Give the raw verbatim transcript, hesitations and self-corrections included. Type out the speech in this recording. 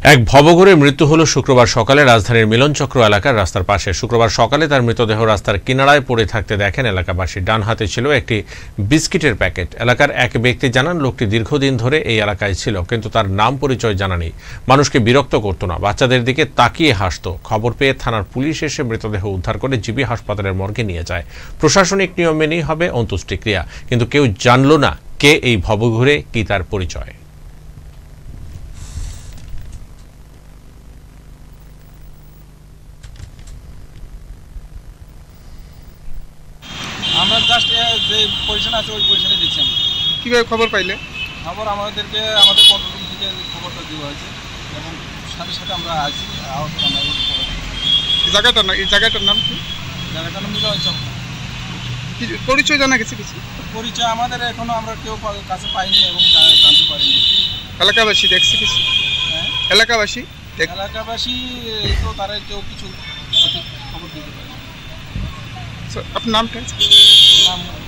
এক ভবঘুরে মৃত্যু হলো শুক্রবার সকালে রাজধানীর মিলনচক্র এলাকার রাস্তার পাশে। শুক্রবার সকালে তার মৃতদেহ রাস্তার কিনারায় পড়ে থাকতে দেখেন এলাকাবাসী। ডান হাতে ছিল একটি বিস্কিটের প্যাকেট। এলাকার এক ব্যক্তি জানান, লোকটি দীর্ঘদিন ধরে এই এলাকায় ছিল, কিন্তু তার নাম পরিচয় জানা নেই। মানুষকে বিরক্ত করত না, বাচ্চাদের দিকে তাকিয়ে হাসত। খবর পেয়ে থানার পুলিশ এসে মৃতদেহ উদ্ধার করে জিবি হাসপাতালের মর্গে নিয়ে যায়। প্রশাসনিক নিয়ম মেনেই হবে অন্ত্যেষ্টিক্রিয়া, কিন্তু কেউ জানল না কে এই ভবঘুরে, কি তার পরিচয়। আমরা জাস্ট যে পজিশনে আছে ওই পজিশনে দিচ্ছি। আমরা কীভাবে খবর পাইলে? খবর আমাদেরকে আমাদের কন্ট্রোল রুম থেকে খবরটা দেওয়া হয়েছে এবং সাথে সাথে আমরা আছি। আমরা এই জায়গাটার না এই জায়গাটার নাম কি? জায়গাটার নাম মিলনচক্র। কি পরিচয় জানা গেছে কিছু? পরিচয় আমাদের এখনো আমরা কেউ কাছে পাইনি এবং জানতে পারিনি। এলাকাবাসী দেখছে কিছু? হ্যাঁ, এলাকাবাসী এলাকাবাসী তো তারা কেউ কিছু সঠিক খবর দিতে পারে। আপনার নামটা? নাম